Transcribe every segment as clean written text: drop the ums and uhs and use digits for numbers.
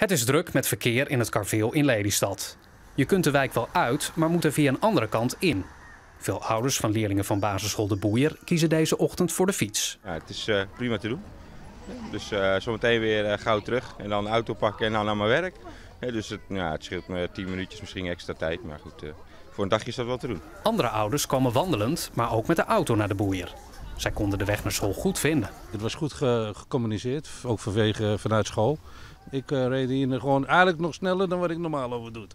Het is druk met verkeer in het Karweel in Lelystad. Je kunt de wijk wel uit, maar moet er via een andere kant in. Veel ouders van leerlingen van basisschool De Boeier kiezen deze ochtend voor de fiets. Ja, het is prima te doen. Dus zometeen weer gauw terug en dan een auto pakken en dan naar mijn werk. Dus het scheelt me 10 minuutjes, misschien extra tijd. Maar goed, voor een dagje is dat wel te doen. Andere ouders komen wandelend, maar ook met de auto naar De Boeier. Zij konden de weg naar school goed vinden. Het was goed gecommuniceerd, ook vanuit school. Ik reed hier gewoon eigenlijk nog sneller dan wat ik normaal over doe.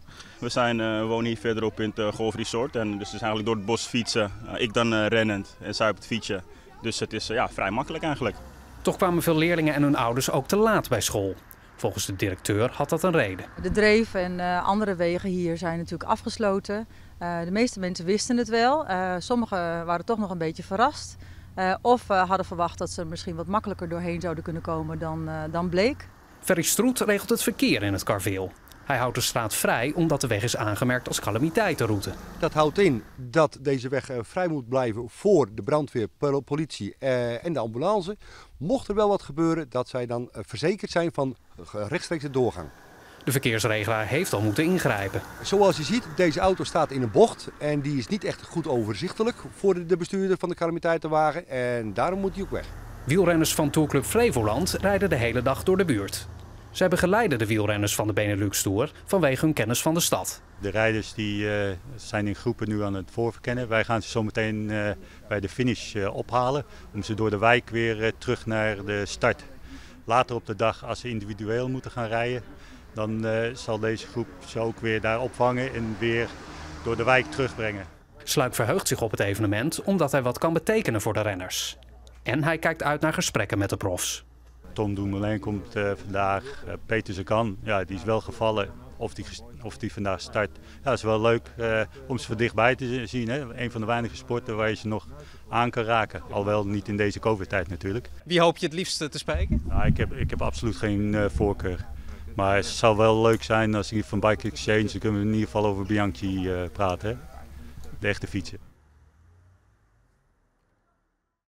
We wonen hier verderop in het Golf Resort. En dus het is eigenlijk door het bos fietsen. Ik dan rennend en zij op het fietsje. Dus het is vrij makkelijk eigenlijk. Toch kwamen veel leerlingen en hun ouders ook te laat bij school. Volgens de directeur had dat een reden. De Dreef en andere wegen hier zijn natuurlijk afgesloten. De meeste mensen wisten het wel. Sommigen waren toch nog een beetje verrast. Of hadden verwacht dat ze er misschien wat makkelijker doorheen zouden kunnen komen dan bleek. Ferry Stroet regelt het verkeer in het Karweel. Hij houdt de straat vrij omdat de weg is aangemerkt als calamiteitenroute. Dat houdt in dat deze weg vrij moet blijven voor de brandweer, politie en de ambulance. Mocht er wel wat gebeuren, dat zij dan verzekerd zijn van rechtstreekse doorgang. De verkeersregelaar heeft al moeten ingrijpen. Zoals je ziet, deze auto staat in een bocht en die is niet echt goed overzichtelijk voor de bestuurder van de calamiteitenwagen en daarom moet hij ook weg. Wielrenners van Tourclub Flevoland rijden de hele dag door de buurt. Zij begeleiden de wielrenners van de Benelux Tour vanwege hun kennis van de stad. De rijders die zijn in groepen nu aan het voorverkennen. Wij gaan ze zometeen bij de finish ophalen om ze door de wijk weer terug naar de start. Later op de dag, als ze individueel moeten gaan rijden, dan zal deze groep ze ook weer daar opvangen en weer door de wijk terugbrengen. Sluik verheugt zich op het evenement omdat hij wat kan betekenen voor de renners. En hij kijkt uit naar gesprekken met de profs. Tom Dumoulin komt vandaag. Peter Sagan, ja, die is wel gevallen. Of die vandaag start. Ja, dat is wel leuk om ze van dichtbij te zien. Hè? Een van de weinige sporten waar je ze nog aan kan raken. Alhoewel niet in deze COVID-tijd natuurlijk. Wie hoop je het liefst te spreken? Nou, ik heb absoluut geen voorkeur. Maar het zou wel leuk zijn als ik van Bike Exchange, dan kunnen we in ieder geval over Bianchi praten. Hè? De echte fietsen.